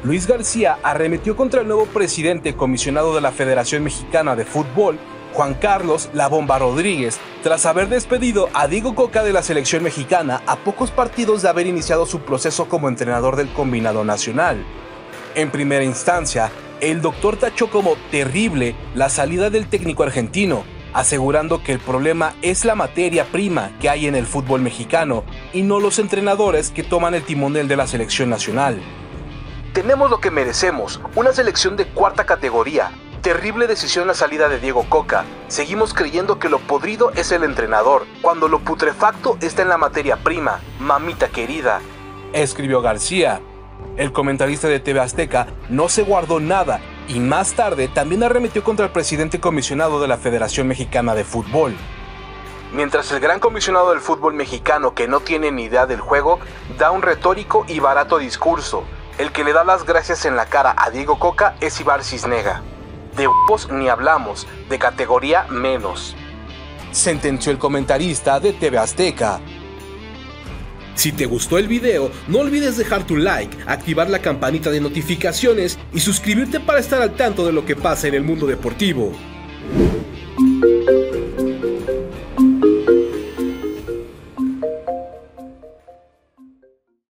Luis García arremetió contra el nuevo presidente comisionado de la Federación Mexicana de Fútbol, Juan Carlos La Bomba Rodríguez, tras haber despedido a Diego Coca de la selección mexicana a pocos partidos de haber iniciado su proceso como entrenador del combinado nacional. En primera instancia, el doctor tachó como terrible la salida del técnico argentino, asegurando que el problema es la materia prima que hay en el fútbol mexicano y no los entrenadores que toman el timonel de la selección nacional. Tenemos lo que merecemos, una selección de cuarta categoría. Terrible decisión la salida de Diego Coca. Seguimos creyendo que lo podrido es el entrenador, cuando lo putrefacto está en la materia prima, mamita querida, escribió García. El comentarista de TV Azteca no se guardó nada y más tarde también arremetió contra el presidente comisionado de la Federación Mexicana de Fútbol. Mientras el gran comisionado del fútbol mexicano, que no tiene ni idea del juego, da un retórico y barato discurso, el que le da las gracias en la cara a Diego Coca es Ibar Cisnega. De huevos ni hablamos, de categoría menos, sentenció el comentarista de TV Azteca. Si te gustó el video, no olvides dejar tu like, activar la campanita de notificaciones y suscribirte para estar al tanto de lo que pasa en el mundo deportivo.